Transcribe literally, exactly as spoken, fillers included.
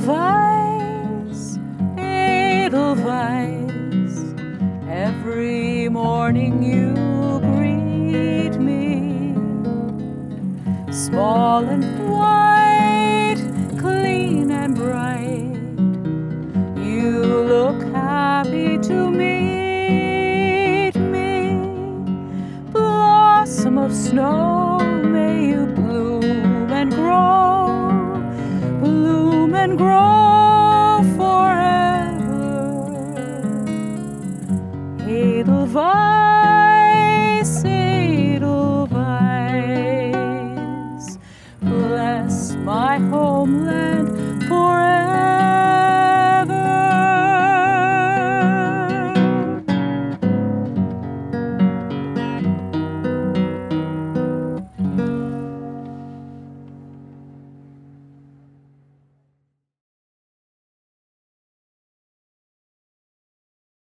Edelweiss, Edelweiss, every morning you greet me, small and white, clean and bright, you look happy to meet me, blossom of snow,